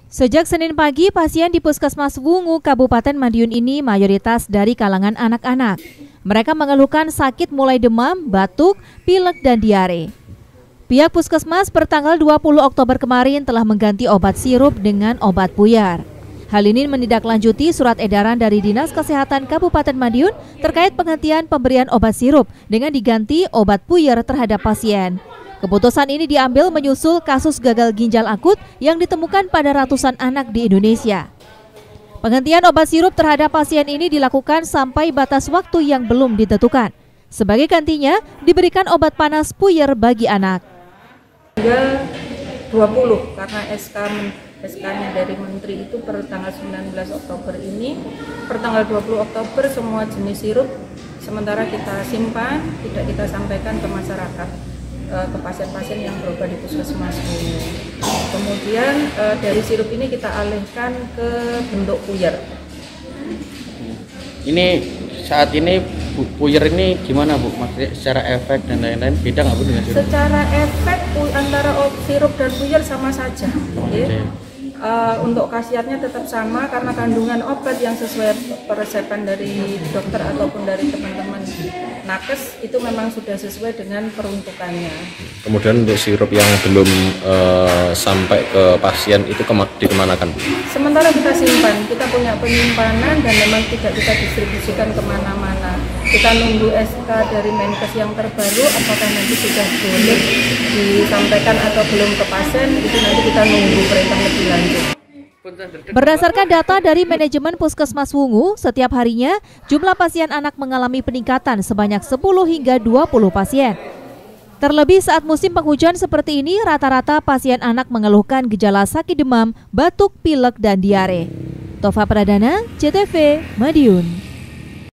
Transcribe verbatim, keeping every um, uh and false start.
Sejak Senin pagi, pasien di Puskesmas Wungu, Kabupaten Madiun ini mayoritas dari kalangan anak-anak. Mereka mengeluhkan sakit mulai demam, batuk, pilek, dan diare. Pihak Puskesmas pertanggal dua puluh Oktober kemarin telah mengganti obat sirup dengan obat buyar. Hal ini menindaklanjuti surat edaran dari Dinas Kesehatan Kabupaten Madiun terkait penghentian pemberian obat sirup dengan diganti obat buyar terhadap pasien. Keputusan ini diambil menyusul kasus gagal ginjal akut yang ditemukan pada ratusan anak di Indonesia. Penghentian obat sirup terhadap pasien ini dilakukan sampai batas waktu yang belum ditentukan. Sebagai gantinya, diberikan obat panas puyer bagi anak. Tanggal dua puluh karena S K S K-nya dari Menteri itu per tanggal sembilan belas Oktober ini, per tanggal dua puluh Oktober semua jenis sirup sementara kita simpan, tidak kita sampaikan ke masyarakat, ke pasien-pasien yang berobat di Puskesmas Wungu. Kemudian dari sirup ini kita alihkan ke bentuk puyer. Ini saat ini puyer ini gimana Bu? Maksudnya secara efek dan lain-lain beda nggak Bu dengan sirup? Secara efek antara sirup dan puyer sama saja. Okay. Uh, untuk khasiatnya tetap sama karena kandungan obat yang sesuai peresepan dari dokter ataupun dari teman-teman nakes itu memang sudah sesuai dengan peruntukannya. Kemudian untuk sirup yang belum uh, sampai ke pasien itu dikemanakan Bu? Sementara kita simpan, kita punya penyimpanan dan memang tidak kita distribusikan kemana-mana. Kita nunggu S K dari Menkes yang terbaru, apakah nanti sudah boleh disampaikan atau belum ke pasien, itu nanti kita nunggu perintah lebih lanjut. Berdasarkan data dari manajemen Puskesmas Wungu, setiap harinya jumlah pasien anak mengalami peningkatan sebanyak sepuluh hingga dua puluh pasien. Terlebih saat musim penghujan seperti ini, rata-rata pasien anak mengeluhkan gejala sakit demam, batuk, pilek, dan diare. Tova Pradana, C T V, Madiun.